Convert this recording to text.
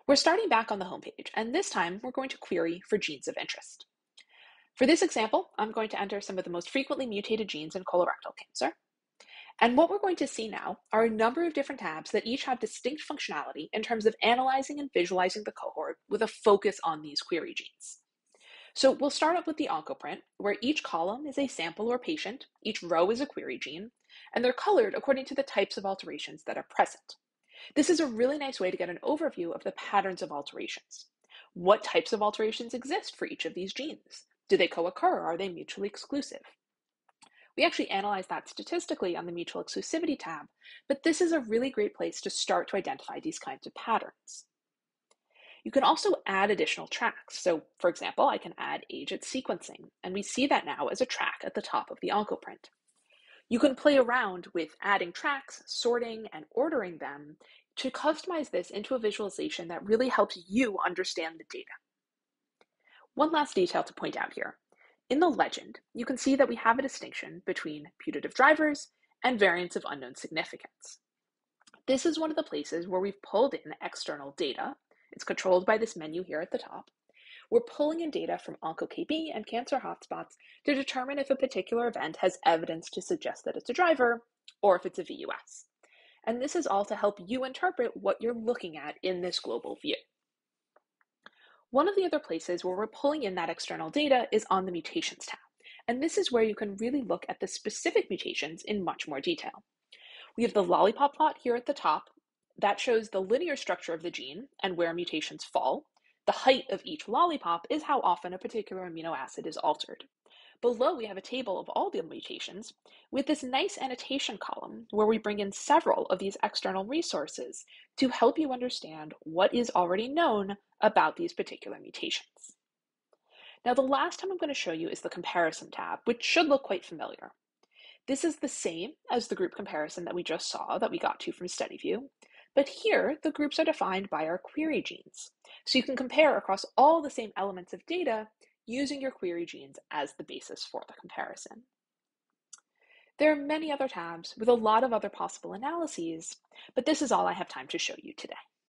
We're starting back on the homepage, and this time we're going to query for genes of interest. For this example, I'm going to enter some of the most frequently mutated genes in colorectal cancer. And what we're going to see now are a number of different tabs that each have distinct functionality in terms of analyzing and visualizing the cohort with a focus on these query genes. So we'll start up with the oncoprint, where each column is a sample or patient, each row is a query gene, and they're colored according to the types of alterations that are present. This is a really nice way to get an overview of the patterns of alterations. What types of alterations exist for each of these genes? Do they co-occur? Are they mutually exclusive? We actually analyze that statistically on the mutual exclusivity tab, but this is a really great place to start to identify these kinds of patterns. You can also add additional tracks. So for example, I can add age at sequencing, and we see that now as a track at the top of the oncoprint. You can play around with adding tracks, sorting, and ordering them to customize this into a visualization that really helps you understand the data. One last detail to point out here. In the legend, you can see that we have a distinction between putative drivers and variants of unknown significance. This is one of the places where we've pulled in external data. It's controlled by this menu here at the top. We're pulling in data from OncoKB and cancer hotspots to determine if a particular event has evidence to suggest that it's a driver or if it's a VUS. And this is all to help you interpret what you're looking at in this global view. One of the other places where we're pulling in that external data is on the Mutations tab. And this is where you can really look at the specific mutations in much more detail. We have the lollipop plot here at the top. That shows the linear structure of the gene and where mutations fall. The height of each lollipop is how often a particular amino acid is altered. Below, we have a table of all the mutations with this nice annotation column where we bring in several of these external resources to help you understand what is already known about these particular mutations. Now, the last time I'm going to show you is the Comparison tab, which should look quite familiar. This is the same as the group comparison that we just saw that we got to from StudyView, but here the groups are defined by our query genes. So you can compare across all the same elements of data using your query genes as the basis for the comparison. There are many other tabs with a lot of other possible analyses, but this is all I have time to show you today.